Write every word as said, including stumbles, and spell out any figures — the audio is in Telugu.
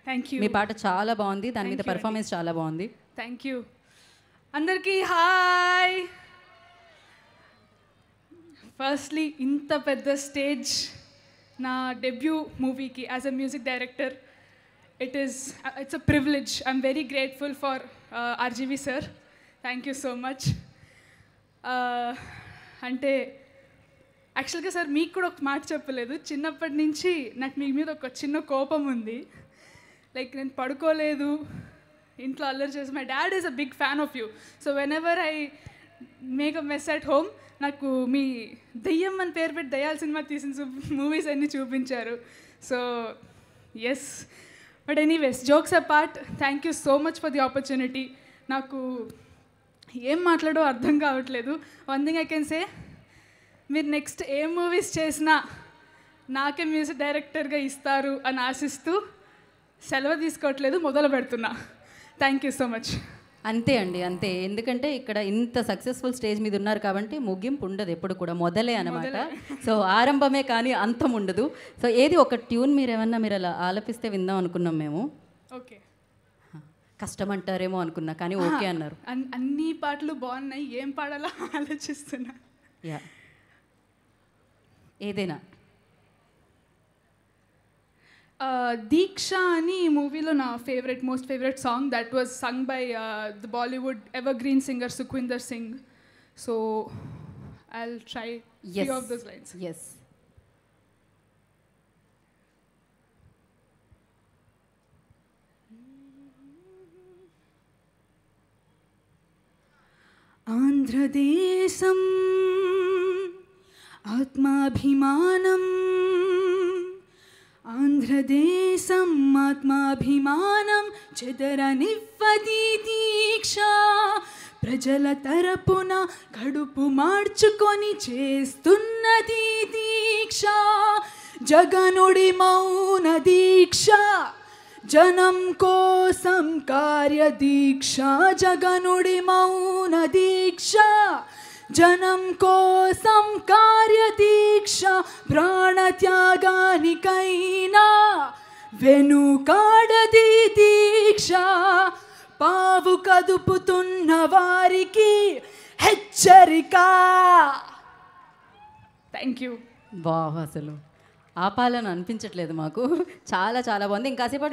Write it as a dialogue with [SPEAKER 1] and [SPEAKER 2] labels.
[SPEAKER 1] Thank you.
[SPEAKER 2] మీ పాట చాలా బాగుంది, దాని మీద పర్ఫార్మెన్స్ చాలా బాగుంది.
[SPEAKER 1] Thank you. అందరికీ హాయ్. ఫస్ట్లీ ఇంత పెద్ద స్టేజ్ నా డెబ్యూ మూవీకి as a music director, it is it's a privilege. I'm very grateful for RGV sir. Thank you so much. అంటే యాక్చువల్గా సార్ మీకు కూడా ఒక మాట చెప్పలేదు, చిన్నప్పటి నుంచి నాకు మీ మీద ఒక చిన్న కోపం ఉంది. లైక్ నేను పడుకోలేదు, ఇంట్లో అల్లరి చేసి, my dad is a big fan of you. So whenever I make a mess at home, నాకు మీ దెయ్యం అని పేరు పెట్టి దయ్యాల సినిమా తీసిన మూవీస్ అన్నీ చూపించారు. So yes, but anyways, jokes apart, thank you so much for the opportunity. నాకు ఏం మాట్లాడో అర్థం కావట్లేదు. One thing I can say, మీరు నెక్స్ట్ ఏ మూవీస్ చేసినా నాకే మ్యూజిక్ డైరెక్టర్గా ఇస్తారు అని ఆశిస్తూ సెలవు తీసుకోవట్లేదు, మొదలు పెడుతున్నా. Thank you so much.
[SPEAKER 2] అంతే అండి, అంతే. ఎందుకంటే ఇక్కడ ఇంత సక్సెస్ఫుల్ స్టేజ్ మీద ఉన్నారు కాబట్టి ముగింపు ఉండదు, ఎప్పుడు కూడా మొదలే అనమాట. సో ఆరంభమే కానీ అంతం ఉండదు. సో ఏది ఒక ట్యూన్ మీరు ఏమన్నా మీరు అలా ఆలపిస్తే విందాం అనుకున్నాం మేము.
[SPEAKER 1] ఓకే,
[SPEAKER 2] కష్టం అంటారేమో అనుకున్నా, కానీ ఓకే అన్నారు.
[SPEAKER 1] అన్ని పాటలు బాగున్నాయి, ఏం పాడాలో ఆలోచిస్తున్నా.
[SPEAKER 2] యా, ఏదైనా.
[SPEAKER 1] దీక్ష అని ఈ మూవీలో నా favourite, most favourite song, that was sung by the Bollywood evergreen singer Sukhwinder Singh. So I will try few of those lines.
[SPEAKER 2] Yes.
[SPEAKER 1] ఆంధ్రదేశం ఆత్మాభిమానం, ఆంధ్రదేశం ఆత్మాభిమానం చెదరనివ్వది దీక్ష. ప్రజల తరపున కడుపు మార్చుకొని చేస్తున్నది దీక్ష. జగనుడి మౌన దీక్ష, జనం కోసం కార్యదీక్ష. జగనుడి మౌన దీక్ష, జనం కోసం కార్యదీక్ష. ప్రాణత్యాగానికైనా వెనుకాడది దీక్ష. పావు కదుపుతున్న వారికి హెచ్చరిక. Thank you.
[SPEAKER 2] బాగా, అసలు ఆపాలని అనిపించట్లేదు మాకు. చాలా చాలా బాగుంది. ఇంకాసేపు